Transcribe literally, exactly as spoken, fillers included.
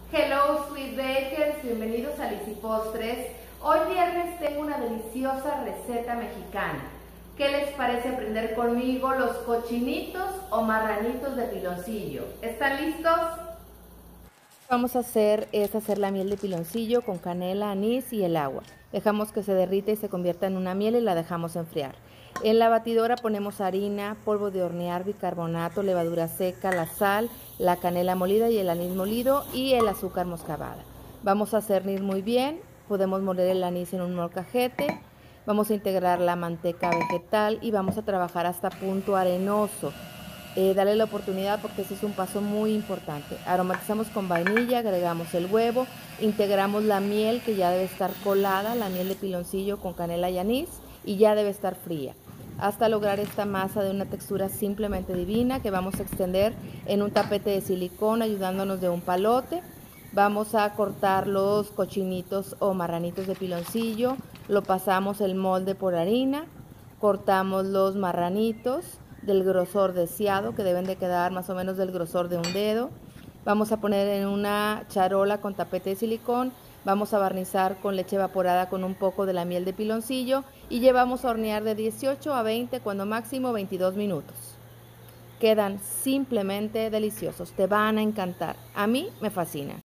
Hello Sweet Bakers, bienvenidos a Liz y Postres. Hoy viernes tengo una deliciosa receta mexicana. ¿Qué les parece aprender conmigo los cochinitos o marranitos de piloncillo? ¿Están listos? Vamos a hacer es hacer la miel de piloncillo con canela, anís y el agua. Dejamos que se derrita y se convierta en una miel y la dejamos enfriar. En la batidora ponemos harina, polvo de hornear, bicarbonato, levadura seca, la sal, la canela molida y el anís molido y el azúcar moscabada. Vamos a cernir muy bien, podemos moler el anís en un molcajete, vamos a integrar la manteca vegetal y vamos a trabajar hasta punto arenoso. Eh, dale la oportunidad porque ese es un paso muy importante. Aromatizamos con vainilla, agregamos el huevo, integramos la miel que ya debe estar colada, la miel de piloncillo con canela y anís, y ya debe estar fría, hasta lograr esta masa de una textura simplemente divina que vamos a extender en un tapete de silicón ayudándonos de un palote. Vamos a cortar los cochinitos o marranitos de piloncillo, lo pasamos el molde por harina, cortamos los marranitos del grosor deseado, que deben de quedar más o menos del grosor de un dedo. Vamos a poner en una charola con tapete de silicón, vamos a barnizar con leche evaporada con un poco de la miel de piloncillo y llevamos a hornear de dieciocho a veinte, cuando máximo veintidós minutos. Quedan simplemente deliciosos, te van a encantar. A mí me fascina.